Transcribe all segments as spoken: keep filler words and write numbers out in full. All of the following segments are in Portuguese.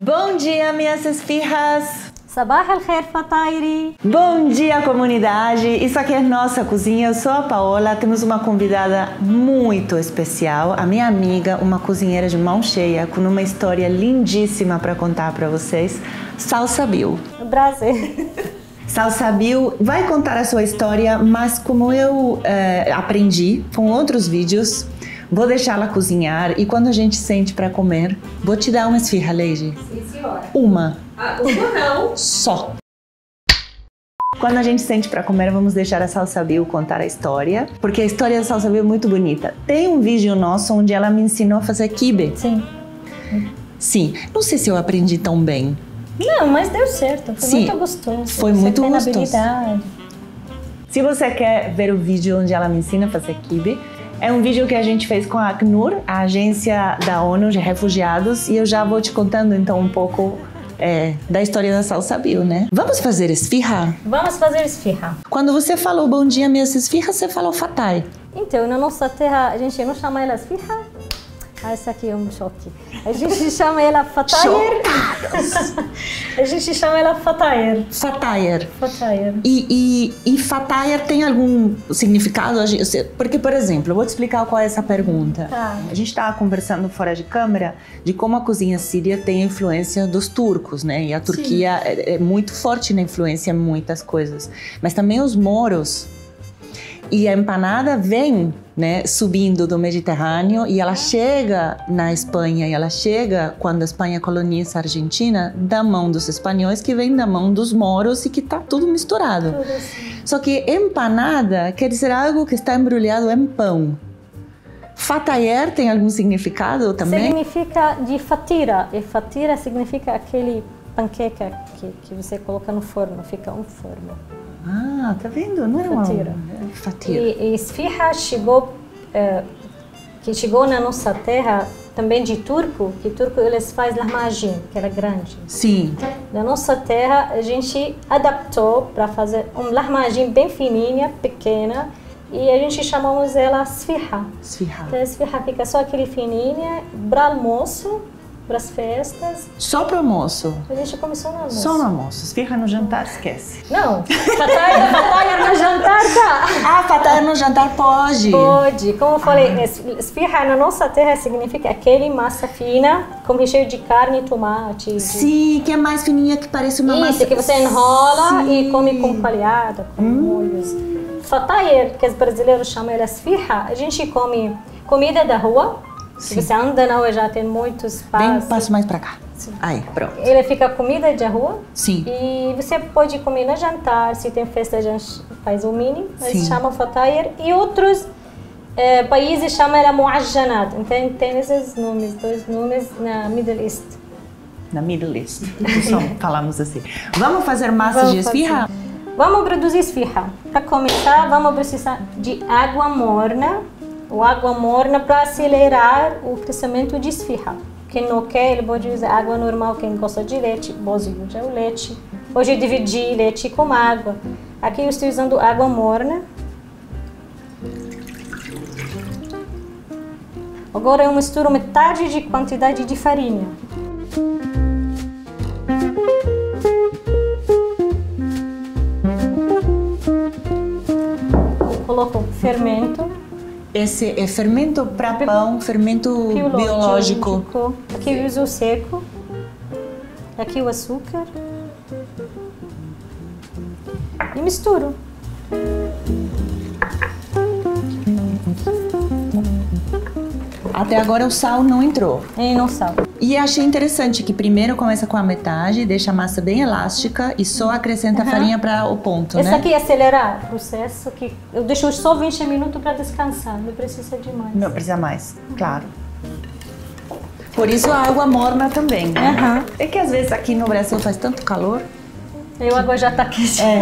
Bom dia, minhas esfirras! Sabah al-khair, Fatairi! Bom dia, comunidade! Isso aqui é nossa cozinha, eu sou a Paola, temos uma convidada muito especial, a minha amiga, uma cozinheira de mão cheia, com uma história lindíssima para contar para vocês, Salsabil. Prazer! Salsabil vai contar a sua história, mas como eu eh, aprendi com outros vídeos, vou deixá-la cozinhar e quando a gente sente para comer, vou te dar uma esfirra, Leide. Sim, senhora. Uma. Ah, uma não. Só. Quando a gente sente para comer, vamos deixar a Salsabil contar a história, porque a história da Salsabil é muito bonita. Tem um vídeo nosso onde ela me ensinou a fazer quibe. Sim. Sim. Não sei se eu aprendi tão bem. Não, mas deu certo. Foi Sim, muito gostoso. Foi Você muito tem gostoso. habilidade. Se você quer ver o vídeo onde ela me ensina a fazer quibe, é um vídeo que a gente fez com a Acnur, a agência da ONU de refugiados, e eu já vou te contando então um pouco é, da história da Salsabil, né? Vamos fazer esfirra? Vamos fazer esfirra. Quando você falou bom dia, minhas esfirras, você falou fatai. Então, na nossa terra, a gente não chama ela esfirra. Ah, esse aqui é um choque. A gente chama ela fatayer. A gente chama ela fatayer. Fatayer. Fatayer. E, e, e fatayer tem algum significado? Porque, por exemplo, eu vou te explicar qual é essa pergunta. Tá. A gente estava conversando fora de câmera de como a cozinha síria tem a influência dos turcos, né? E a Turquia é, é muito forte na influência em muitas coisas. Mas também os moros. E a empanada vem, né, subindo do Mediterrâneo e ela chega na Espanha, e ela chega, quando a Espanha coloniza a Argentina, da mão dos espanhóis, que vem da mão dos moros e que tá tudo misturado. Tudo assim. Só que empanada quer dizer algo que está embrulhado em pão. Fatayer tem algum significado também? Significa de fatira. E fatira significa aquele panqueca que, que você coloca no forno, fica um forno. Ah, tá vendo? Não é uma Fatira. fatira. E, e esfirra chegou, é, que chegou na nossa terra também de turco, que turco eles fazem lahmacun, que era grande. Sim. Na nossa terra a gente adaptou para fazer um lahmacun bem fininha, pequena, e a gente chamamos ela esfirra. Esfirra. Então a esfirra fica só aquele fininha, para almoço, para as festas. Só para almoço? A gente come só no almoço. Só no almoço. Esfirra no jantar, esquece. Não, fataia, fataia no jantar tá. Ah, fataia no jantar pode. Pode. Como eu falei, Ah. esfirra na nossa terra significa aquele massa fina com recheio de carne e tomate. De... Sim, que é mais fininha, que parece uma Isso, massa. que você enrola Sim. e come com coalhada, com Hum. molhos. Fataia, que os brasileiros chamam ela esfirra, a gente come comida da rua. Se você anda na rua, já tem muitos Vem, passos. passo mais pra cá. Sim. Aí, pronto. Ele fica comida de rua. Sim. E você pode comer no jantar, se tem festa, a gente faz o mini, eles Sim. chamam fatayer. E outros eh, países chamam ela muajjanat. Então tem esses nomes, dois nomes na Middle East. Na Middle East. Só falamos assim. Vamos fazer massa Vamos de esfirra? fazer. Vamos produzir esfirra. Para começar, vamos precisar de água morna. Ou água morna para acelerar o crescimento de esfirra. Quem não quer, ele pode usar água normal. Quem gosta de leite, pode usar o leite. Pode dividir leite com água. Aqui eu estou usando água morna. Agora eu misturo metade de quantidade de farinha. Eu coloco fermento. Esse é fermento para pão, fermento biológico. biológico. Aqui eu uso o seco. Aqui o açúcar. E misturo. Até agora o sal não entrou. E não sal. E achei interessante que primeiro começa com a metade, deixa a massa bem elástica e só acrescenta a Uhum. farinha para o ponto, Esse né? aqui é acelerar o processo. Que eu deixo só vinte minutos para descansar. Não precisa de mais. Não precisa mais, claro. Por isso a água morna também, né? Uhum. É que às vezes aqui no Brasil faz tanto calor. E a água já está quente. É.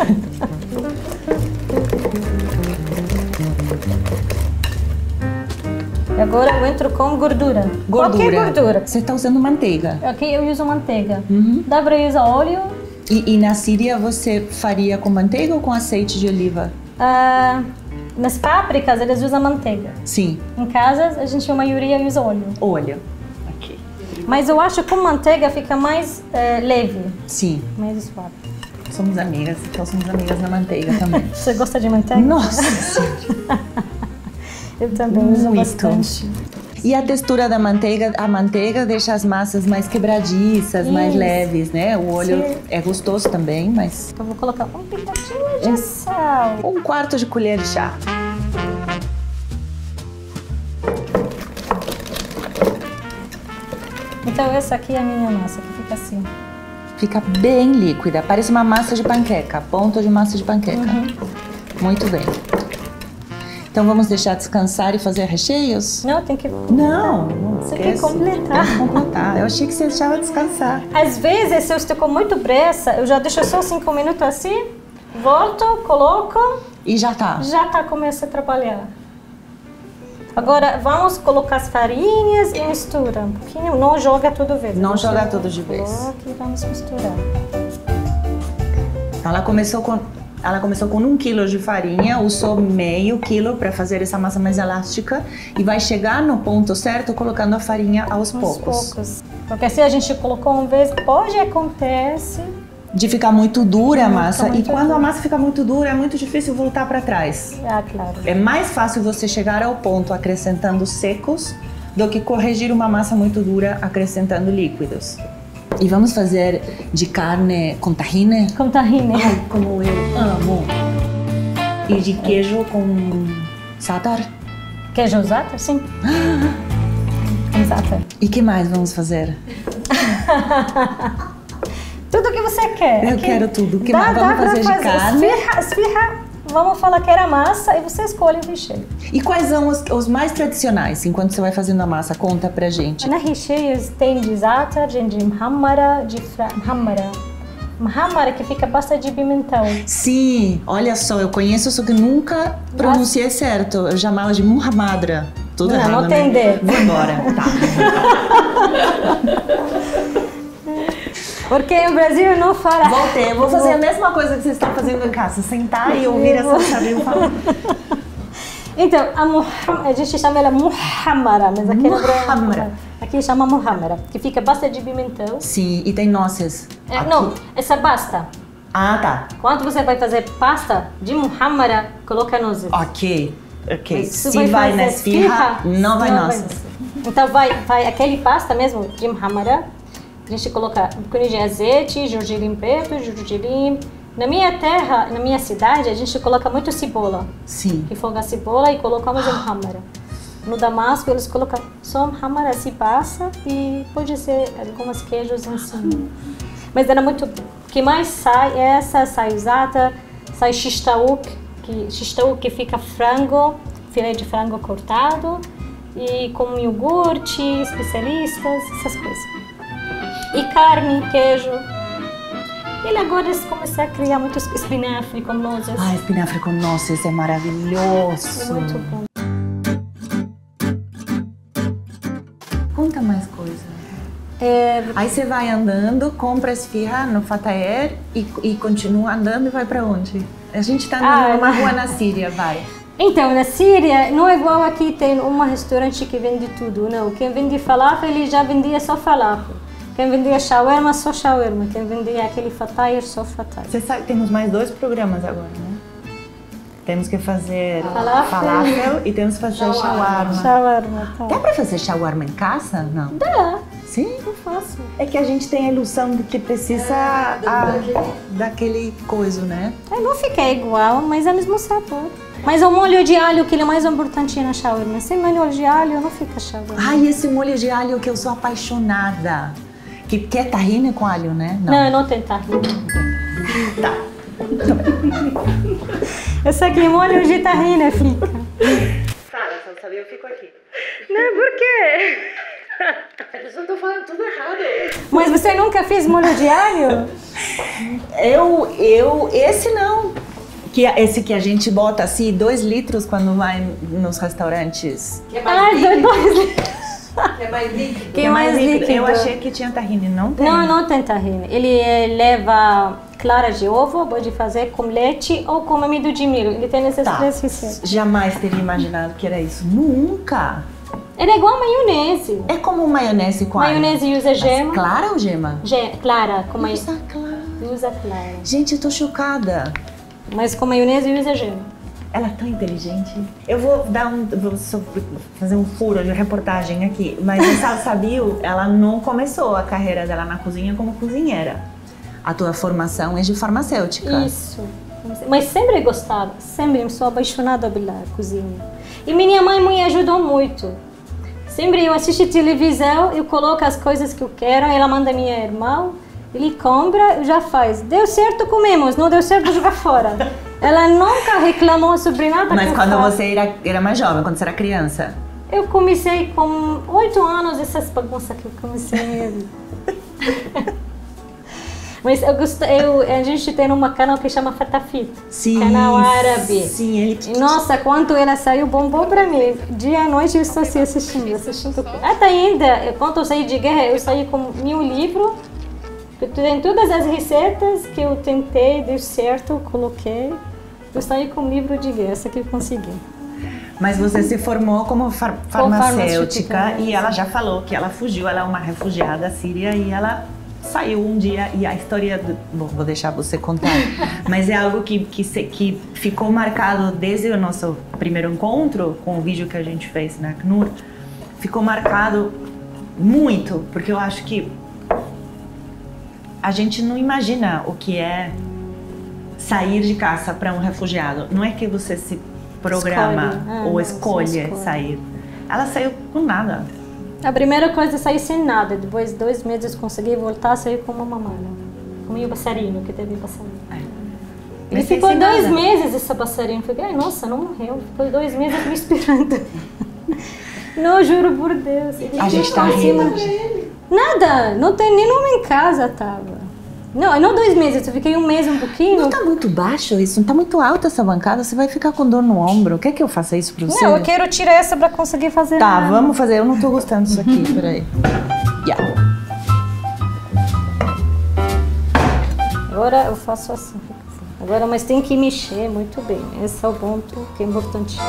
E agora eu entro com gordura. Gordura. Qualquer gordura. Você está usando manteiga. Aqui eu uso manteiga. Uhum. Dá para usar óleo. E, e na Síria você faria com manteiga ou com azeite de oliva? Ah, nas fábricas eles usam manteiga. Sim. Em casa a gente a maioria usa óleo. Óleo. Aqui. Mas eu acho que com manteiga fica mais é, leve. Sim. Mais suave. Somos amigas, então somos amigas na manteiga também. Você gosta de manteiga? Nossa! Eu também uso bastante. E a textura da manteiga, a manteiga deixa as massas mais quebradiças, Isso. mais leves, né? O óleo Sim. é gostoso também, mas... Eu vou colocar um picadinho de sal. Um quarto de colher de chá. Então essa aqui é a minha massa, que fica assim. Fica bem líquida, parece uma massa de panqueca, ponto de massa de panqueca. Uhum. Muito bem. Então vamos deixar descansar e fazer recheios? Não, tem que... Não, não Você tem que completar. Tem que completar. Eu achei que você deixava descansar. Às vezes, se eu estou com muito pressa, eu já deixo só cinco minutos assim, volto, coloco... E já tá? Já tá, começa a trabalhar. Agora, vamos colocar as farinhas e mistura um pouquinho. Não joga tudo de vez. Não joga tudo de vez. Coloca e vamos misturar. Ela começou com... Ela começou com um quilo de farinha, usou meio quilo para fazer essa massa mais elástica e vai chegar no ponto certo colocando a farinha aos, aos poucos. poucos. Porque se a gente colocou uma vez, pode acontecer de ficar muito dura a massa e quando dura. a massa fica muito dura é muito difícil voltar para trás. Ah, claro. É mais fácil você chegar ao ponto acrescentando secos do que corrigir uma massa muito dura acrescentando líquidos. E vamos fazer de carne com tahine? Com tahine. Ai, como eu amo! E de queijo com za'atar? Queijo za'atar, sim. Com za'atar. E que mais vamos fazer? Tudo que você quer. Eu que quero tudo. Que dá, mais vamos fazer, fazer de carne? Esfirra, esfirra. Vamos falar que era massa e você escolhe o recheio. E quais são os, os mais tradicionais, enquanto você vai fazendo a massa? Conta pra gente. Na recheios tem de za'atar, de muhammara, de muhammara. Muhammara que fica bastante de pimentão. Sim, olha só, eu conheço, só que nunca pronunciei Mas... certo. Eu chamava de muhammadra. Tudo não, errado, não tem né? D. Vou embora, tá. Porque no Brasil não fala. Voltei, vou fazer a mesma coisa que vocês estão fazendo em casa, sentar e ouvir essa Sabrina falar. Então, a, muham, a gente chama ela muhammara, mas aqui muhammara. Aqui chama muhammara, que fica bastante de pimentão. Sim, e tem noces. É, não, essa pasta. Ah, tá. Quando você vai fazer pasta de muhammara, coloca nozes. Ok, ok. Se, Se vai na esfirra, não vai noces. Então vai, vai aquele pasta mesmo de muhammara. A gente coloca um pouquinho de azeite, gergelim preto, gergelim. Na minha terra, na minha cidade, a gente coloca muito cebola. Sim. Refoga a cebola e colocamos em muhammara. No Damasco, eles colocam só muhammara, se passa e pode ser alguns queijos em cima. Mas era muito... O que mais sai é essa, sai za'atar, sai shishtaouk, que, shishtaouk que fica frango, filé de frango cortado, e com iogurte, especialistas, essas coisas. E carne, queijo. Ele agora começou a criar muitos espinafre com nozes. Ah, espinafre com nozes é maravilhoso. É muito bom. Conta mais coisa. É... Aí você vai andando, compra esfirra no Fatah e, e continua andando e vai pra onde? A gente tá andando ah, numa rua na Síria, vai. Então, na Síria, não é igual aqui, tem um restaurante que vende tudo, não. Quem vende falafel, ele já vendia só falafel. Quem vendia shawarma, só shawarma. Quem vendia aquele fatayr, só fatayr. Você sabe, temos mais dois programas agora, né? Temos que fazer falafel, falafel e temos que fazer shawarma. Shawarma, tá. Dá pra fazer shawarma em casa? Não. Dá. Sim? Eu faço. É que a gente tem a ilusão de que precisa é, a, daquele coisa, né? É, não fica igual, mas é o mesmo sabor. Mas o molho de alho, que ele é mais importante na shawarma. Sem molho de alho, não fica shawarma. Ai, esse molho de alho que eu sou apaixonada. Que, que é tahine com alho, né? Não, não, não tem tahine. Tá. Esse aqui é molho de tahine, fica. Fala, você não sabia, eu fico aqui. Não, por quê? Eu só tô falando tudo errado. Mas você nunca fez molho de alho? Eu, eu, esse não. Que, esse que a gente bota assim, dois litros quando vai nos restaurantes. Que é mais ah, líquido. dois litros. Que é mais líquido. Que é mais líquido. Eu achei que tinha tahine, não tem? Não, não tem tahine. Ele leva clara de ovo, pode fazer com leite ou com amido de milho. Ele tem essas tá. três receitas. Jamais teria imaginado que era isso. Nunca! Ela é igual a maionese. É como maionese com Maionese alho. usa gema. Mas clara ou gema? Ge clara. Com maio... Usa clara. Usa clara. Gente, eu tô chocada. Mas com maionese usa gema. Ela é tão inteligente. Eu vou dar um, vou só fazer um furo de reportagem aqui. Mas a Salsa Bill, ela não começou a carreira dela na cozinha como cozinheira. A tua formação é de farmacêutica. Isso. Mas sempre gostava. Sempre. Eu sou apaixonada pela cozinha. E minha mãe me ajudou muito. Sempre eu assisto televisão, eu coloco as coisas que eu quero, ela manda minha irmã, ele compra, já faz. Deu certo, comemos. Não deu certo, joga fora. Ela nunca reclamou sobre nada. Mas que quando eu você era, era mais jovem, quando você era criança? Eu comecei com oito anos, essas bagunças que eu comecei. Mas eu gosto, eu, a gente tem um canal que chama Fatafit, Sim, canal árabe. Sim, ele... E, nossa, quanto ela saiu, bombou pra mim. Dia e noite eu estou assim, assistindo, assistindo. Até ainda, quando eu saí de guerra, eu saí com meu livro. Tem todas as receitas que eu tentei, deu certo, coloquei. Eu saí com um livro de guerra, essa que eu consegui. Mas você se formou como far farmacêutica, farmacêutica, e ela já falou que ela fugiu, ela é uma refugiada síria e ela saiu um dia, e a história, do, bom, vou deixar você contar, mas é algo que, que, se, que ficou marcado desde o nosso primeiro encontro, com o vídeo que a gente fez na Acnur, ficou marcado muito, porque eu acho que a gente não imagina o que é sair de casa para um refugiado. Não é que você se programa escolhe. Ah, ou não, escolhe, escolhe sair. Ela saiu com nada. A primeira coisa é sair sem nada. Depois de dois meses consegui voltar a sair com uma mamãe. Com meu passarinho, que teve passarinho. É. Ele ficou dois nada. meses esse passarinho. Fiquei, ai, nossa, não morreu. Ficou dois meses me esperando. Não, juro por Deus. Ele a gente tá rindo. Nada, não tem nenhuma em casa, tava. Não, não dois meses, eu fiquei um mês um pouquinho. Não tá muito baixo isso? Não tá muito alta essa bancada? Você vai ficar com dor no ombro? Quer que eu faça isso pra você? Não, eu quero tirar essa pra conseguir fazer. Tá, nada. Vamos fazer. Eu não tô gostando disso aqui, peraí. Yeah. Agora eu faço assim. Agora, mas tem que mexer muito bem. Esse é o ponto que é importante.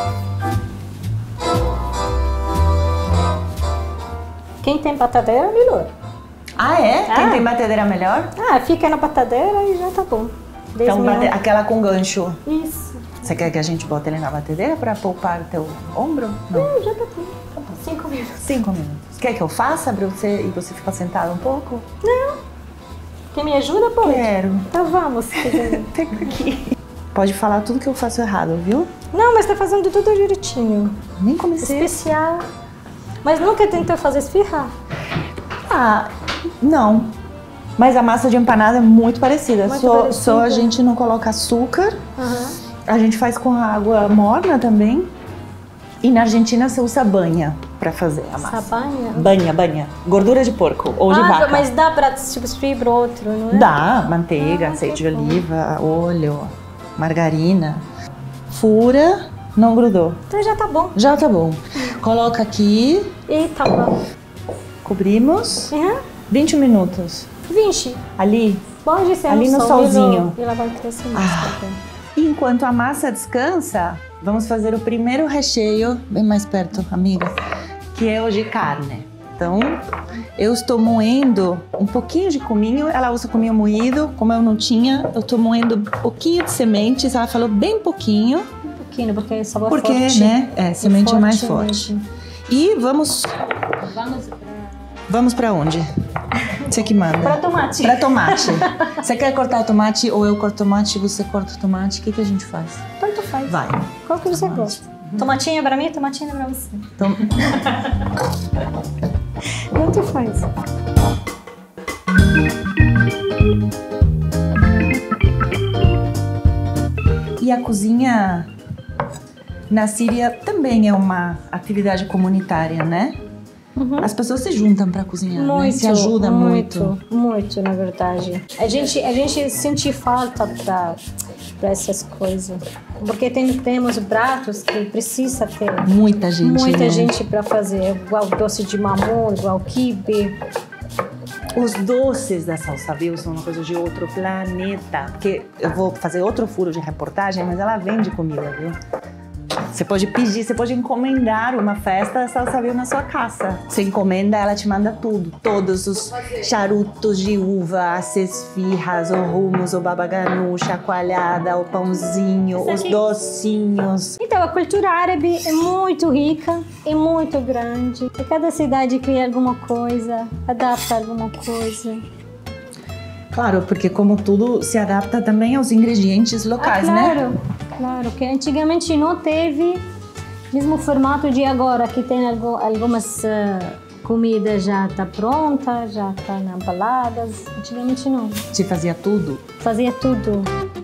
Quem tem batadeira é melhor. Ah, é? Ah. Quem tem batedeira melhor? Ah, fica na batadeira e já tá bom. Então, bate... aquela com gancho. Isso. Você quer que a gente bote ele na batedeira pra poupar o teu ombro? Não, Não já tá bom. Tá bom. Cinco minutos. Cinco minutos. Quer que eu faça pra você e você ficar sentado um pouco? Não. Quem me ajuda, pode? Quero. Então vamos. Tem aqui. Pode falar tudo que eu faço errado, viu? Não, mas tá fazendo tudo direitinho. Nem comecei. Especial. Mas nunca tentou fazer esfirra? Ah, não. Mas a massa de empanada é muito parecida. Muito só, parecida. só a gente não coloca açúcar. Uhum. A gente faz com água morna também. E na Argentina você usa banha pra fazer a massa. Essa banha? Banha, banha. Gordura de porco ou de ah, vaca. Mas dá pra substituir por outro, não é? Dá. Manteiga, ah, azeite de oliva, óleo, margarina. Fura, não grudou. Então já tá bom. Já tá bom. Coloca aqui. E tá bom. Cobrimos. Uhum. vinte minutos. vinte. Ali? Pode ser ali no solzinho. E ela vai crescer mais. Ah. E enquanto a massa descansa, vamos fazer o primeiro recheio, bem mais perto, amiga, que é o de carne. Então, eu estou moendo um pouquinho de cominho, ela usa cominho moído, como eu não tinha, eu estou moendo um pouquinho de sementes, ela falou bem pouquinho. Um pouquinho, porque é sabor porque, forte. Porque, né, é, semente é mais forte. Mesmo. E vamos... Vamos pra... Vamos pra onde? Você que manda. Pra tomate. Pra tomate. Você quer cortar o tomate ou eu corto tomate e você corta o tomate? O que, que a gente faz? Tanto faz. Vai. Qual que você tomate. gosta? Tomatinho pra mim, tomatinho pra você. Tom... Tanto faz. E a cozinha na Síria também é uma atividade comunitária, né? Uhum. As pessoas se juntam para cozinhar, muito, né? Se ajudam muito, muito. Muito, na verdade. A gente, a gente sente falta para para essas coisas. Porque tem, temos pratos que precisa ter muita gente, muita né? gente para fazer. Igual doce de mamão, igual quibe. Os doces da Salsa Bill são uma coisa de outro planeta. Porque eu vou fazer outro furo de reportagem, mas ela vende comida, viu? Você pode pedir, você pode encomendar uma festa salsa verde na sua casa. Você encomenda, ela te manda tudo. Todos os charutos de uva, as esfirras, o hummus, o baba ganoush, a coalhada, o pãozinho, os docinhos. Então, a cultura árabe é muito rica e muito grande. E cada cidade cria alguma coisa, adapta alguma coisa. Claro, porque como tudo se adapta também aos ingredientes locais, ah, claro, né? Claro, que antigamente não teve mesmo formato de agora, que tem algo, algumas uh, comidas já tá pronta, já tá na embaladas. Antigamente não. Você fazia tudo? Fazia tudo.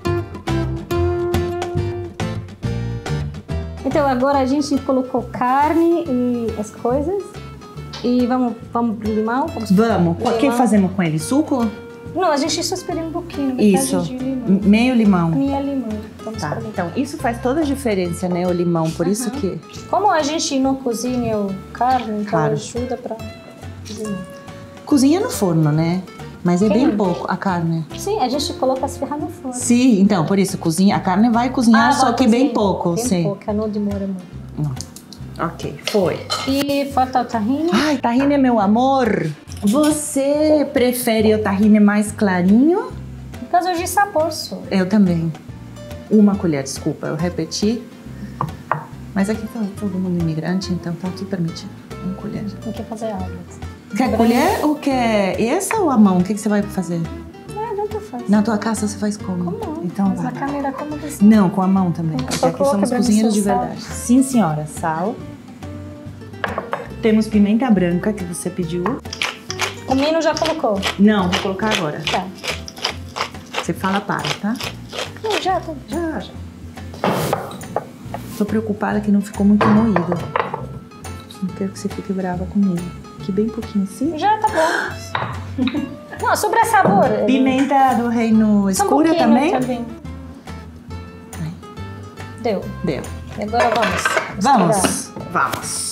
Então agora a gente colocou carne e as coisas. E vamos, vamos pro limão? Vamos. Vamos. O que fazemos com ele? Suco? Não, a gente só espera um pouquinho. Isso. De limão. Meio limão. Meio limão. Vamos tá. Então, isso faz toda a diferença, né? O limão. Por uhum. isso que... Como a gente não cozinha o carne, então claro. ajuda pra cozinhar. Cozinha no forno, né? Mas é Quem? bem pouco a carne. Sim, a gente coloca as ferras no forno. Sim, então, por isso, cozinha, a carne vai cozinhar, ah, só que cozinhar. bem pouco. Bem sim. pouco, não demora muito. Não. Ok, foi. E falta o tahine. Ai, tahine, meu amor. Você prefere o tahine mais clarinho? Por causa de sabor só. Eu também. Uma colher, desculpa, eu repeti. Mas aqui tá todo mundo imigrante, então tá tudo permitido. Uma colher. Não quer fazer água. Quer Grande. colher ou quer essa ou a mão? O que, que você vai fazer? Ah, tanto faz. Na tua casa você faz como? Com a mão. Então, mas vai. na câmera como você? Não, com a mão também. Então, porque aqui somos cozinheiros de verdade. Sal. Sim, senhora. Sal. Temos pimenta branca que você pediu. O Mino já colocou? Não, vou colocar agora. Tá. Você fala para, tá? Não, já, tá. Já, já. Tô preocupada que não ficou muito moído. Não quero que você fique brava comigo. Aqui bem pouquinho assim. Já tá bom. Não, sobre a sabor. Pimenta do reino escura um também? também. Deu. Deu. E agora vamos. Vamos. Vamos.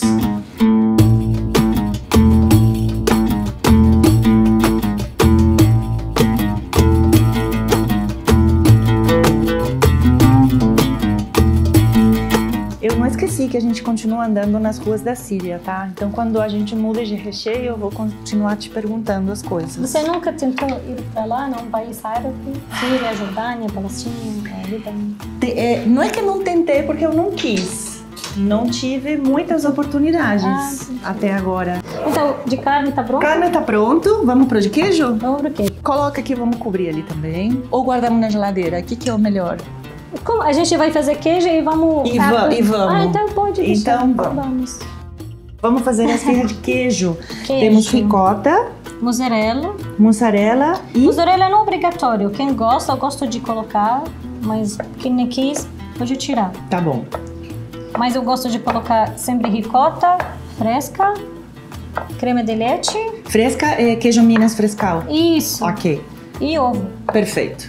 Esqueci que a gente continua andando nas ruas da Síria, tá? Então, quando a gente muda de recheio, eu vou continuar te perguntando as coisas. Você nunca tentou ir para lá, num país árabe? Síria, Jordânia, Palestina, Líbano? É, não é que eu não tentei, porque eu não quis. Não tive muitas oportunidades ah, até agora. Então, de carne tá pronto? Carne tá pronto. Vamos pro de queijo? Vamos pro queijo. Coloca aqui, vamos cobrir ali também. Ou guardamos na geladeira? O que, que é o melhor? Como? A gente vai fazer queijo e vamos... E, va e vamos. Ah, então pode deixar. Então vamos. Vamos, vamos fazer a esfirra de queijo. queijo. Temos ricota. Mozzarella. Mussarela e... Mozzarella não é obrigatório. Quem gosta, eu gosto de colocar. Mas quem não quis, pode tirar. Tá bom. Mas eu gosto de colocar sempre ricota fresca. Creme de leite. Fresca é queijo Minas Frescal. Isso. Ok. E ovo. Perfeito.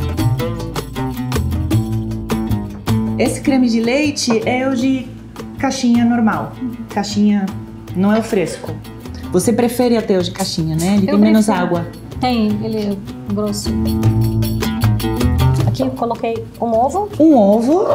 Esse creme de leite é o de caixinha normal. Caixinha, não é o fresco. Você prefere até o de caixinha, né? Ele eu tem menos prefiro. água. Tem, ele é grosso. Aqui eu coloquei um ovo. Um ovo.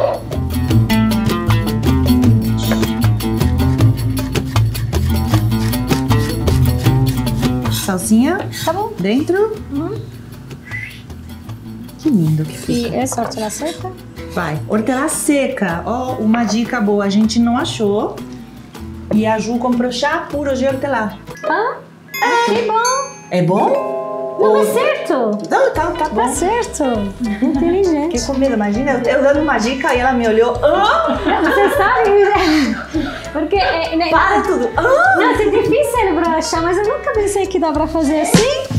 Salsinha. Tá bom. Dentro. Uhum. Que lindo que fica. E essa hortelã seca? Vai. Hortelã seca. Ó, oh, uma dica boa. A gente não achou. E a Ju comprou chá puro de hortelã. Ah, é. Que bom. É bom? Não, Ou... é certo. Não, tá, tá bom. Tá certo. Inteligente. Que comida, imagina. Eu, eu dando uma dica e ela me olhou. Ah! Você sabe, né? Porque... É, né? Para tudo. Ah! Não, é difícil pra achar, mas eu nunca pensei que dá pra fazer assim.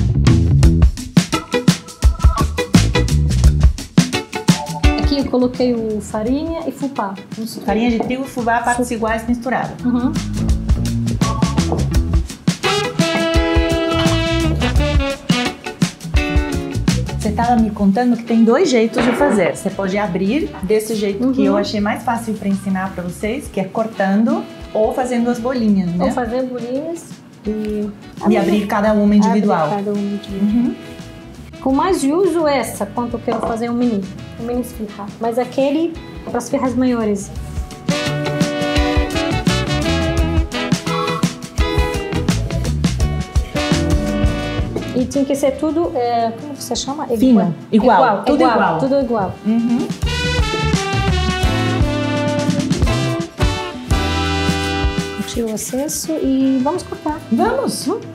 Eu coloquei o farinha e fubá. Farinha de trigo e fubá, partes iguais misturadas. Uhum. Você estava me contando que tem dois jeitos de fazer. Você pode abrir desse jeito uhum. que eu achei mais fácil para ensinar para vocês, que é cortando ou fazendo as bolinhas, né? Ou fazer bolinhas e... E abrir cada uma individual. Abrir cada uma individual. Uhum. Com mais de uso essa, quando eu quero fazer um mini, um mini esfirra. Mas aquele para as esfirras maiores. tem que ser tudo, é, como você chama? Fino. Igual. Igual. Tudo igual. igual. Tudo igual. Uhum. Tiro o excesso e vamos cortar. Vamos. Hum.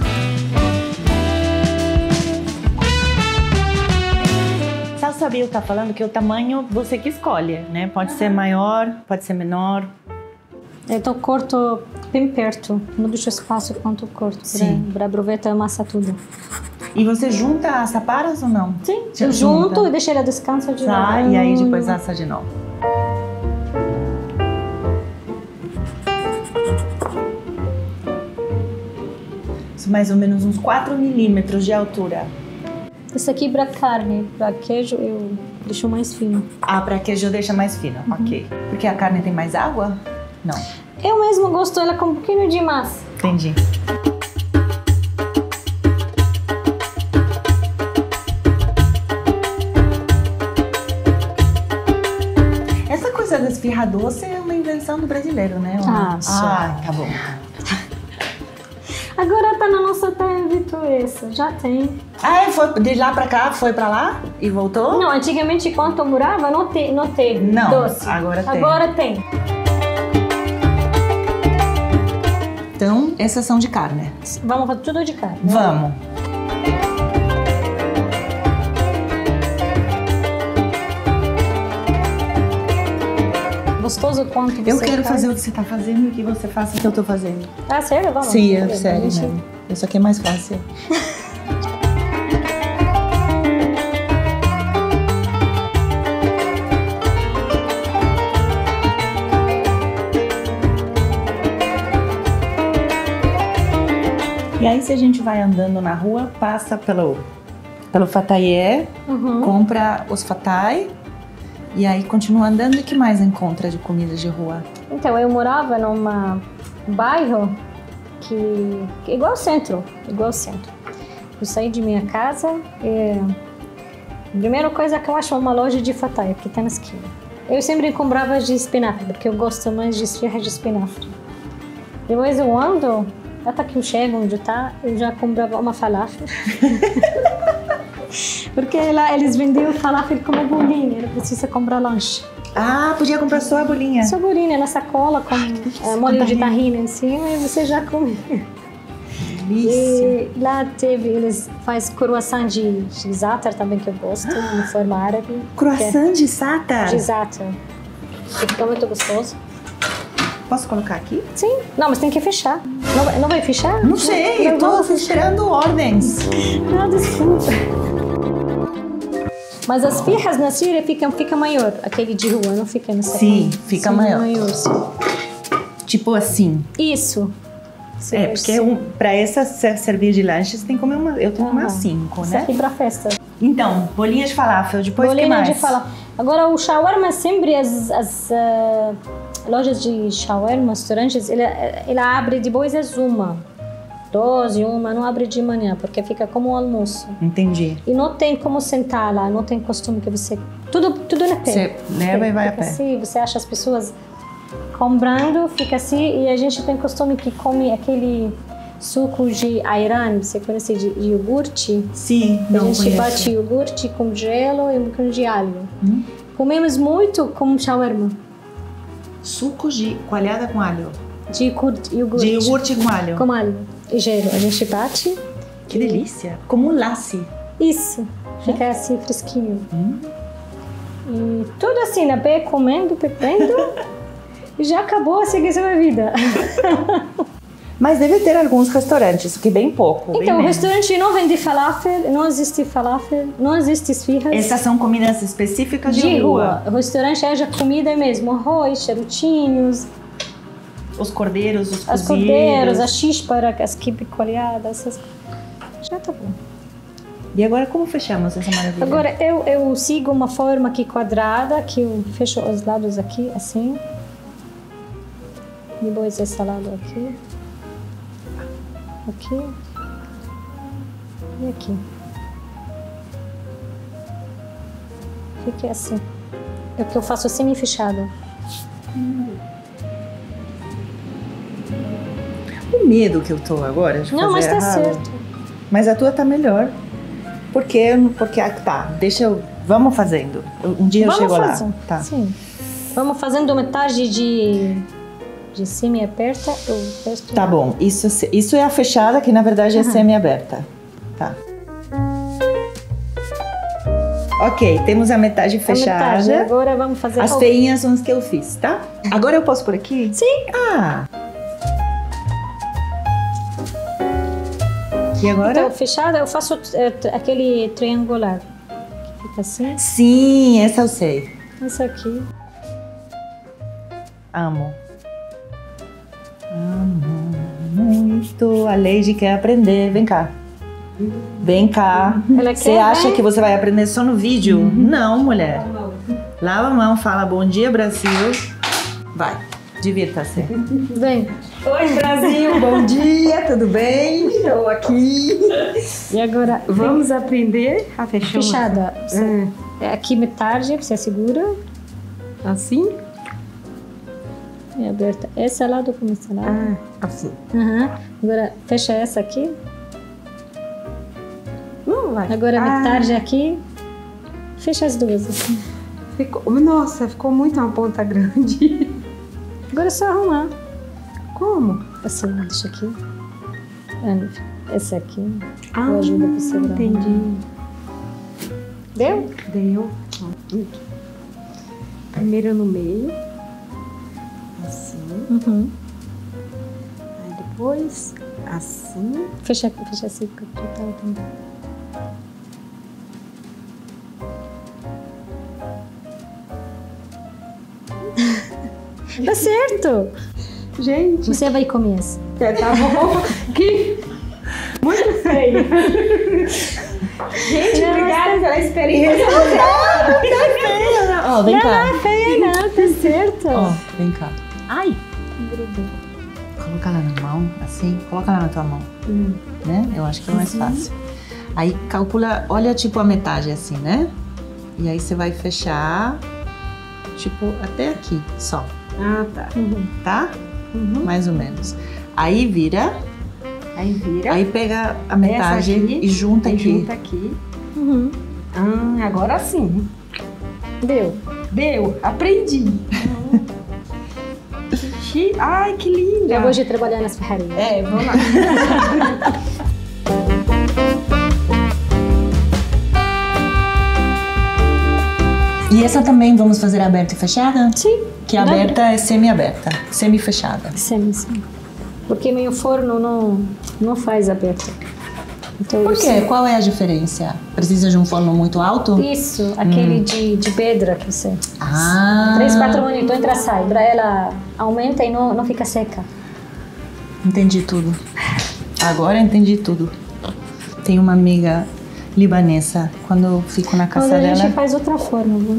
Salsa Bio tá falando que o tamanho você que escolhe, né? Pode uhum. ser maior, pode ser menor. Então corto bem perto, não deixo espaço quanto corto, para aproveitar a massa tudo. E você junta as saparas ou não? Sim, eu junto junta. E deixo ela descansar de novo. Tá, e aí depois assa de novo. Mais ou menos uns quatro milímetros de altura. Isso aqui para carne, para queijo eu deixo mais fino. Ah, para queijo deixa mais fino, uhum. Ok. Porque a carne tem mais água? Não. Eu mesmo gosto ela com um pouquinho de massa. Entendi. Essa coisa da esfirra doce é uma invenção do brasileiro, né? Ah, ah tá bom. Agora tá na nossa terra, Vitor, isso. Já tem. Ah, é? Foi de lá pra cá? Foi pra lá? E voltou? Não, antigamente quando eu morava não, te, não teve não, doce. Agora tem. Agora tem. Então, essas são de carne. Vamos fazer tudo de carne. Né? Vamos. Gostoso quanto você Eu quero faz. fazer o que você tá fazendo e o que você faça o que eu tô fazendo. Ah, sério? Vamos. Sim, é sério mesmo. Isso aqui é mais fácil. E aí, se a gente vai andando na rua, passa pelo, pelo fataié, uhum. compra os fatai. E aí continua andando e o que mais encontra de comida de rua? Então, eu morava num bairro que, que igual ao centro, igual ao centro. Eu saí de minha casa e a primeira coisa que eu acho é uma loja de fatai, que está na esquina. Eu sempre comprava de espinafre, porque eu gosto mais de esfirra de espinafre. Depois eu ando, até que eu chego onde está, eu já comprava uma falafel. Porque lá eles vendiam falafel como bolinha, não precisa comprar lanche. Ah, podia comprar só a bolinha? Só a bolinha na sacola com uh, molho de tahine em cima e você já come. Delícia. E lá teve, eles fazem croissant de, de za'atar também, que eu gosto, ah, em forma árabe. Croissant é, de za'atar? De za'atar. Fica muito gostoso. Posso colocar aqui? Sim. Não, mas tem que fechar. Não vai, não vai fechar? Não sei, eu tô esperando ordens. Ah, desculpa. Mas as esfirras na Síria ficam fica maior. Aquele de rua não fica nessa. Sim, fica sim, maior. maior sim. Tipo assim. Isso. Sim, é, porque um, pra essa servir de lanche, você tem que comer uma... Eu tenho que comer umas cinco, né? Isso aqui pra festa. Então, bolinha de falafel, depois bolinha que mais? Bolinha de falafel. Agora, o shawarma, sempre as, as uh, lojas de shawarma, restaurantes, ela, ela abre depois às uma. doze, uma, não abre de manhã, porque fica como um almoço. Entendi. E não tem como sentar lá, não tem costume que você... Tudo, tudo na pé. Você leva e vai a pé. Assim, você acha as pessoas comprando, fica assim, e a gente tem costume que come aquele suco de ayran, você conhece de, de iogurte? Sim, não conheço. A gente conheço. bate iogurte com gelo e um pouquinho de alho. Hum? Comemos muito como shawarma. Suco de coalhada com alho? De iogurte. De iogurte com alho? Com alho e gelo. A gente bate. Que delícia! Como um lassi. Isso. Fica é? assim, fresquinho. Hum. E tudo assim, na pé, comendo, bebendo. E já acabou a seguir sua vida. Mas deve ter alguns restaurantes, que bem pouco. Então, bem o restaurante não vende falafel, não existe falafel, não existe esfirras. Essas são comidas específicas de, de rua. rua. O restaurante é já comida mesmo, arroz, charutinhos. Os cordeiros, os cozidos. Os cordeiros, a chíspara, as quibe coalhadas, essas coisas. Já tá bom. E agora como fechamos essa maravilha? Agora eu, eu sigo uma forma aqui quadrada, que eu fecho os lados aqui, assim. Depois esse lado aqui. Aqui. E aqui. Fica assim. É o que eu faço semi-fechado. Hum. O medo que eu tô agora de Não, fazer mas tá errado. certo. Mas a tua tá melhor. Porque, porque ah, tá, deixa eu... Vamos fazendo. Um dia Vamos eu chego fazer. lá. Tá. Sim. Vamos fazendo metade de, de semi-aberta. Eu fecho. Tá bom. Isso, isso é a fechada, que na verdade é Uhum. semi-aberta. Tá. Ok, temos a metade fechada. A metade. Agora vamos fazer... As o- feinhas são as que eu fiz, tá? Agora eu posso por aqui? Sim. Ah! E agora? Então, fechada, eu faço é, t- aquele triangular. Que fica assim. Sim, essa eu sei. Esse aqui. Amo. Amo muito. A Lady quer aprender. Vem cá. Vem cá. Ela Você quer, acha né? que você vai aprender só no vídeo? Não, mulher. Lava a mão, fala bom dia, Brasil. Vai, divirta-se. Vem. Oi, Brasil, bom dia, tudo bem? Estou aqui. E agora, Vamos aprender a fechar uma- fechada. Você- é aqui metade, você segura. assim? E aberta esse lado como esse lado. Ah, assim. Aham. Agora, fecha essa aqui. Não vai. Agora, Ah, metade aqui. Fecha as duas. Assim. ficou... Nossa, ficou muito uma ponta grande. Agora é só arrumar. Como? Assim, deixa aqui. Ah, esse aqui. Ah, Eu ajudo pra segurar. entendi. Deu? Deu. Primeiro no meio. Assim. Uhum. Aí depois, assim. Fecha, fecha assim, porque eu tô também. Tá certo! Gente, Você vai comer esse. é, tá bom. Que... Muito feio. Gente, Não, obrigada mas pela experiência. Ó, vem Não, cá. não é feia não, tá certo. Ó, vem cá. Ai. Grudou. Coloca lá na mão, assim. Coloca lá na tua mão, Hum. né? Eu acho que é mais fácil. Aí calcula, olha tipo a metade assim, né? E aí você vai fechar, tipo, até aqui, só, Ah, tá. Uhum. tá? Uhum. Mais ou menos. Aí vira, Aí vira. aí pega a metade Essa aqui, e junta aí aqui. junta aqui. Uhum. Ah, agora sim. Deu. Deu. Aprendi. Que- Ai, que linda. Eu gosto de trabalhar nas ferrarias. É, vamos lá. E essa também vamos fazer aberta e fechada? Sim. Que a Dá aberta é semi-aberta, semi-fechada. Sim, sim. Porque meu forno não, não faz aberto. Então, Por eu quê? Qual é a diferença? Precisa de um forno muito alto? Isso, aquele de, de pedra que você... Ah! Três, quatro minutos, entra e sai. Pra ela aumenta e não, não fica seca. Entendi tudo. Agora entendi tudo. Tenho uma amiga libanesa. Quando eu fico na casa Mas a dela... gente faz outra forma. viu?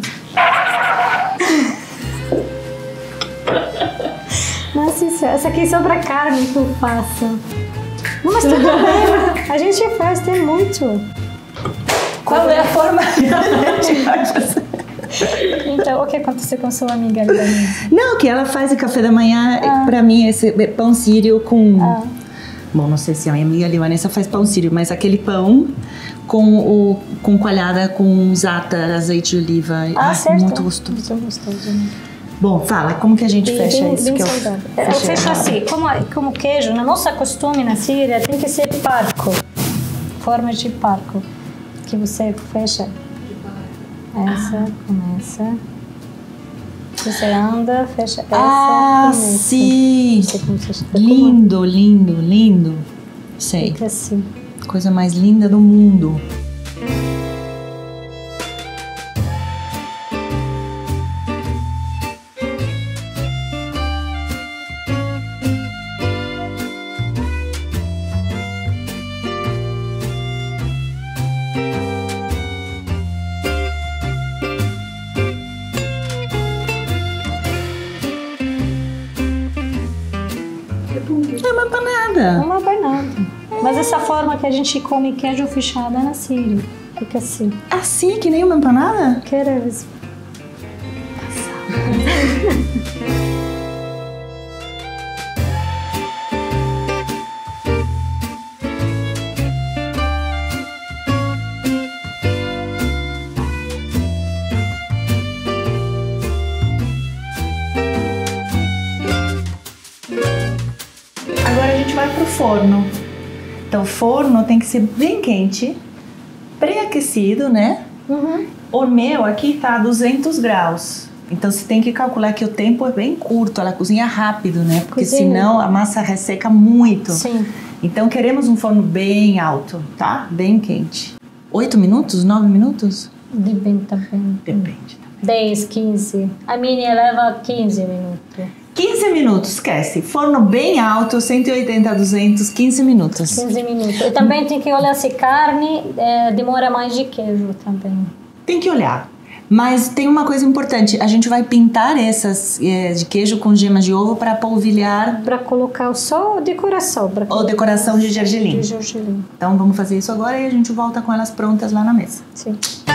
Nossa, isso, essa aqui é só pra carne que eu faço. Não, mas tudo bem. A gente faz, tem muito. Qual é a forma que a gente vai fazer? Então, o que aconteceu com sua amiga libanesa? Não, que ela faz o café da manhã, Ah. pra mim, esse pão sírio com... Ah. Bom, não sei se a minha amiga libanesa faz pão sírio, mas aquele pão com, o, com coalhada com za'atar, azeite de oliva. Ah, Ai, certo. muito gostoso. Muito gostoso. Né? Bom, fala, como que a gente Bem- fecha bem- isso? bem que eu saudável. Eu fechei fecho errado? assim, como, como queijo, na nossa costume na Síria tem que ser parco, forma de parco, que você fecha essa, começa, você anda, fecha essa, Ah, começa. sim! Não sei como você chama. Lindo, lindo, lindo. Sei. Fica assim. Coisa mais linda do mundo. É uma empanada. Uma banana. Mas essa forma que a gente come queijo fechado é na Síria. Fica assim. Assim, que nem uma empanada? Queres? forno. Então, o forno tem que ser bem quente, pré-aquecido, né? Uhum. O meu aqui tá a duzentos graus. Então, você tem que calcular que o tempo é bem curto, ela cozinha rápido, né? Porque Cozinha. senão a massa resseca muito. Sim. Então, queremos um forno bem alto, tá? Bem quente. Oito minutos? Nove minutos? Depende também. Depende. dez, quinze. A minha leva quinze minutos. quinze minutos, esquece. Forno bem alto, cento e oitenta a duzentos, quinze minutos. quinze minutos. E também tem que olhar se carne é, demora mais de queijo também. Tem que olhar. Mas tem uma coisa importante, a gente vai pintar essas é, de queijo com gemas de ovo para polvilhar Para colocar só decoração. Pra ou decoração de gergelim. de gergelim. Então vamos fazer isso agora e a gente volta com elas prontas lá na mesa. Sim.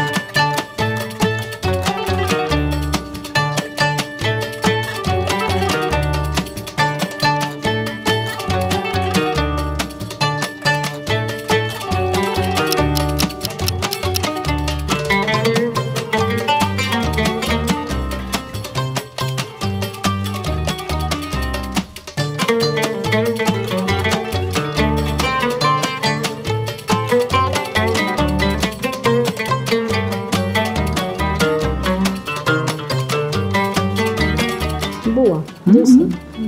Boa. Deu sim.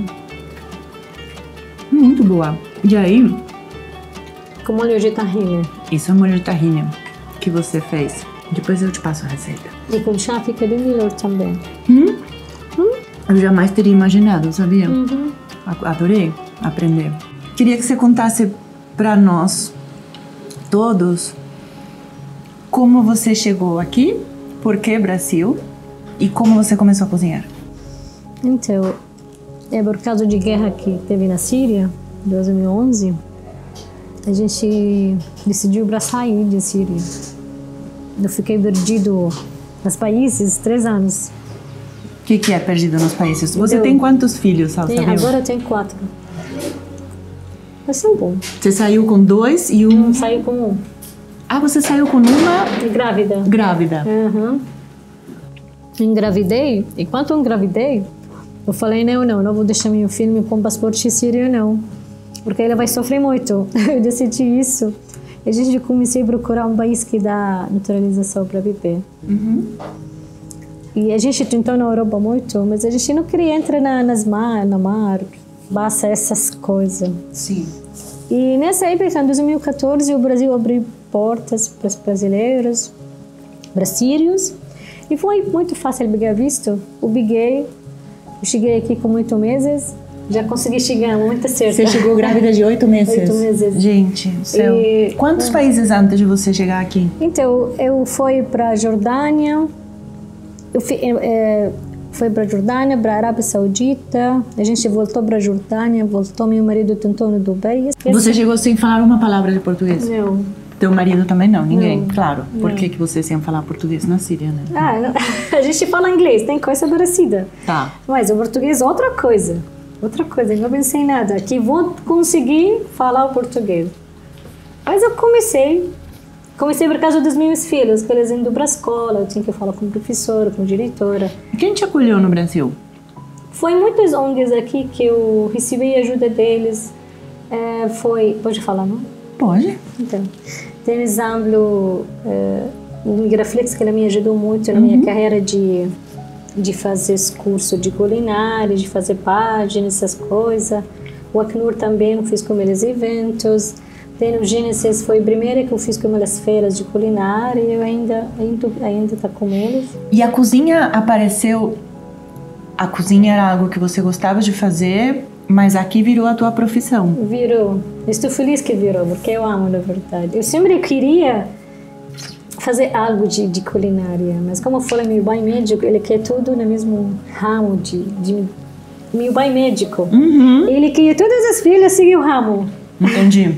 Muito boa. E aí, Com molho de tahine. isso é molho de tahine que você fez. Depois eu te passo a receita. E com chá fica bem melhor também. Hum? Eu jamais teria imaginado, sabia? Uhum. Adorei aprender. Queria que você contasse para nós todos como você chegou aqui, por que Brasil e como você começou a cozinhar. Então, é por causa de guerra que teve na Síria, em dois mil e onze, a gente decidiu para sair da Síria. Eu fiquei perdido nos países três anos. O que, que é perdido nos países? Você Eu- tem quantos filhos, Sal, Tem- sabia? agora eu tenho quatro. Mas são bom. Você saiu com dois e um... Um saiu com um. Ah, você saiu com uma E grávida. grávida. Uhum. Engravidei. Enquanto eu engravidei, eu falei, não, não, não vou deixar meu filho com passaporte sírio, não. Porque ele vai sofrer muito. Eu decidi isso. E a gente comecei a procurar um país que dá naturalização para viver. Uhum. E a gente tentou na Europa muito, mas a gente não queria entrar na, nas mar, na mar, basta essas coisas. Sim. E nessa época, em dois mil e quatorze, o Brasil abriu portas para os brasileiros, para os sírios, e foi muito fácil pegar visto. Eu peguei, eu cheguei aqui com oito meses, já consegui chegar muito certo. Você chegou grávida de oito meses? Oito meses. Gente, do céu. E- Quantos países antes de você chegar aqui? Então, eu fui para a Jordânia, eu fui, é, fui para a Jordânia, para a Arábia Saudita, a gente voltou para a Jordânia, voltou, meu marido tentou no Dubai. Você chegou sem falar uma palavra de português? Não. Teu marido também não, ninguém, Não. claro. Por Não. que, que você sem falar português na Síria, né? Ah, não. A gente fala inglês, tem coisa parecida. Tá. Mas o português é outra coisa. Outra coisa, eu não pensei nada. Que vou conseguir falar o português. Mas eu comecei. Comecei por causa dos meus filhos, que eles indo para a escola, eu tinha que falar com o professor, com a diretora. Quem te acolheu no Brasil? Foi muitas O N Gs aqui que eu recebi a ajuda deles. É, foi... Pode falar, não? Pode. Então, tem exemplo, é, o Migraflex, que ela me ajudou muito na minha carreira de, de fazer esse curso de culinária, de fazer páginas, essas coisas. O Acnur também eu fiz com eles eventos. Tem o Gênesis, foi a primeira que eu fiz com elas feiras de culinária e eu ainda ainda ainda tá com eles. E a cozinha apareceu... A cozinha era algo que você gostava de fazer, mas aqui virou a tua profissão. Virou. Estou feliz que virou, porque eu amo, na verdade. Eu sempre queria fazer algo de, de culinária, mas como eu falei, meu pai médico, ele quer tudo no mesmo ramo de... de meu pai médico. Uhum. Ele queria todas as filhas seguir o ramo. Entendi.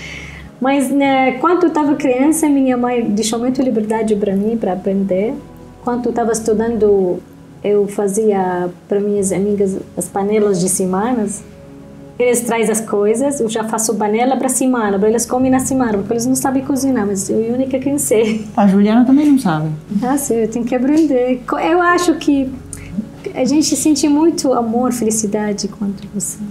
Mas né, quando eu estava criança, minha mãe deixou muita liberdade para mim, para aprender. Quando eu estava estudando, eu fazia para minhas amigas as panelas de semanas. Eles trazem as coisas, eu já faço panela para semana, para eles comerem na semana, porque eles não sabem cozinhar, mas eu a única que sei. A Juliana também não sabe. Ah, sim, eu tenho que aprender. Eu acho que a gente sente muito amor, felicidade quando você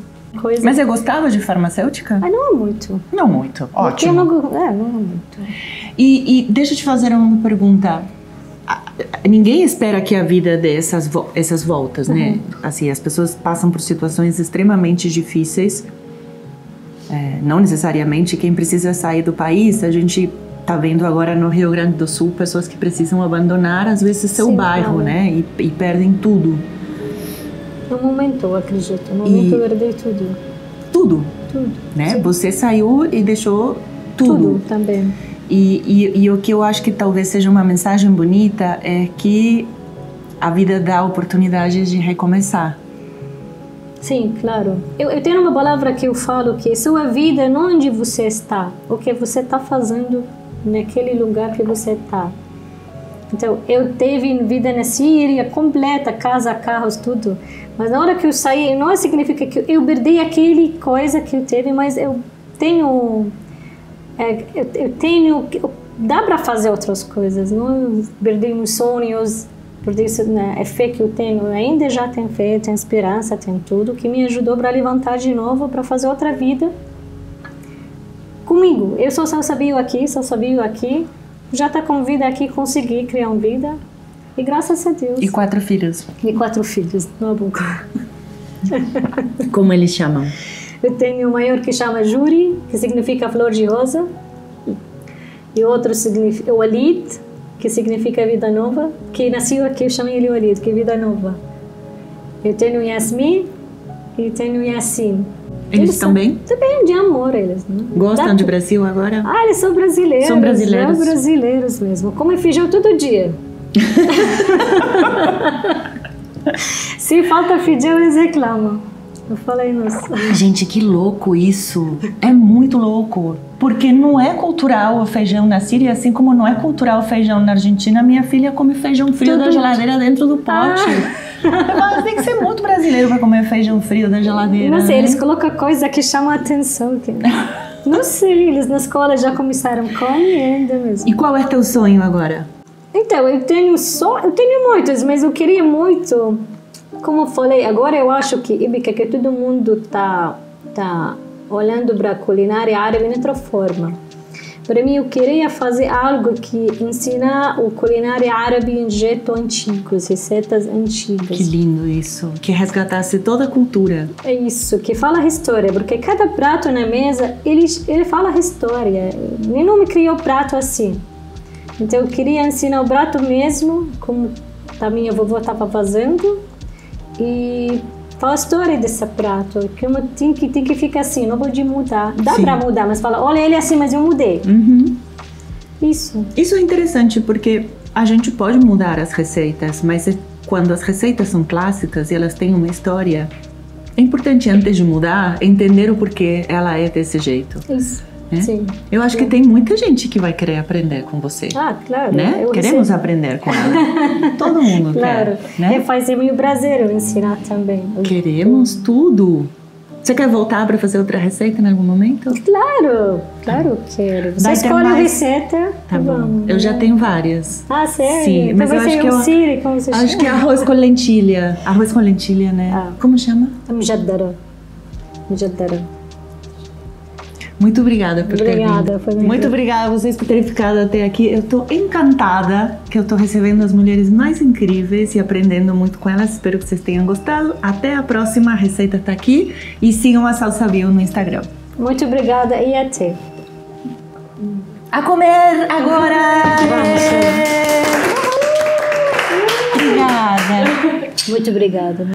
coisa. Mas você gostava de farmacêutica? Ah, não muito. Não muito, Porque ótimo. eu não, é, não muito. E, e deixa eu te fazer uma pergunta. Ninguém espera que a vida dê essas, vo essas voltas, né? Uhum. Assim, as pessoas passam por situações extremamente difíceis. É, não necessariamente quem precisa sair do país. A gente tá vendo agora no Rio Grande do Sul pessoas que precisam abandonar, às vezes, seu Sim, bairro, claro. né? E, e perdem tudo. No momento, eu acredito. No momento E- eu herdei tudo. Tudo, Tudo. né? Sim. Você saiu e deixou tudo. Tudo também. E, e, e o que eu acho que talvez seja uma mensagem bonita é que a vida dá oportunidades de recomeçar. Sim, claro. Eu, eu tenho uma palavra que eu falo que sua vida não é onde você está, o que você está fazendo naquele lugar que você está. Então, eu tive vida na Síria completa, casa, carros, tudo. Mas na hora que eu saí, não significa que eu perdi aquele coisa que eu teve, mas eu tenho... É, eu, eu tenho... Dá para fazer outras coisas, não perdi meus sonhos, perdi né, a fé que eu tenho. Eu ainda já tenho fé, tenho esperança, tenho tudo, que me ajudou para levantar de novo, para fazer outra vida comigo. Eu só, só sabia aqui, só sabia aqui. Já está com vida aqui, consegui criar uma vida. E graças a Deus. E quatro filhos. E quatro filhos, na boca. Como eles chamam? Eu tenho o maior que chama Juri, que significa flor de rosa. E outro significa o Walid, que significa vida nova. Que nasceu aqui, eu chamei ele Walid, que é vida nova. Eu tenho Yasmin e tenho Yassin. Eles, eles também? São, também de amor, eles. Né? Gostam Dá de Brasil agora? Ah, eles são brasileiros. São brasileiros. São brasileiros mesmo. Comem feijão todo dia. Se falta feijão, eles reclamam. Eu falei, nossa. Gente, que louco isso. É muito louco. Porque não é cultural o feijão na Síria, assim como não é cultural o feijão na Argentina. Minha filha come feijão frio Tudo da geladeira dentro do pote. Ah. Mas tem que ser muito brasileiro para comer feijão frio da geladeira. Não sei, né? Eles colocam coisa que chama a atenção. Que... Não sei, eles na escola já começaram comendo mesmo. E qual é teu sonho agora? Então, eu tenho só, eu tenho muitos, mas eu queria muito, como eu falei, agora eu acho que Íbica, que todo mundo tá tá olhando para a culinária árabe de outra forma. Para mim, eu queria fazer algo que ensinar o culinária árabe em jeito antigo, receitas antigas. Que lindo isso, que resgatasse toda a cultura. É isso, que fala a história, porque cada prato na mesa, ele, ele fala a história. Ele não me criou prato assim. Então eu queria ensinar o prato mesmo, como a minha vovó estava fazendo, e fala a história desse prato, que tem que, tem que ficar assim, não pode mudar. Dá para mudar, mas fala, olha ele assim, mas eu mudei. Uhum. Isso. Isso é interessante, porque a gente pode mudar as receitas, mas quando as receitas são clássicas e elas têm uma história, é importante, antes de mudar, entender o porquê ela é desse jeito. Isso. Né? Sim. Eu acho que tem muita gente que vai querer aprender com você. Ah, claro. Né? Eu Queremos sei. aprender com ela. Todo mundo claro. quer. Né? É fazer meio brasileiro ensinar também. Queremos tudo. Você quer voltar para fazer outra receita em algum momento? Claro, claro que quero. Você Vai escolhe mais... a receita. Tá bom. Vamos, eu né? já tenho várias. Ah, sério? Sim, então mas vai eu ser acho que um eu siri, como você chama? acho que é arroz com lentilha. Arroz com lentilha, né? Ah. Como chama? Mjaddara. Mjaddara. Muito obrigada por Obrigada, ter vindo. foi muito Muito obrigada a vocês por terem ficado até aqui. Eu estou encantada que eu estou recebendo as mulheres mais incríveis e aprendendo muito com elas. Espero que vocês tenham gostado. Até a próxima, a receita está aqui. E sigam a Salsa Bio no Instagram. Muito obrigada e até. A comer agora! Vamos. Obrigada. Muito obrigada.